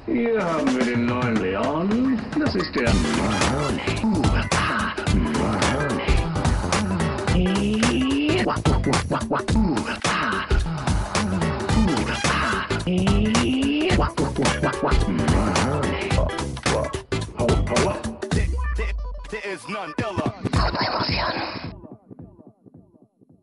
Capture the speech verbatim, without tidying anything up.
Hier haben wir den neuen Leon. Das ist der There is none iller.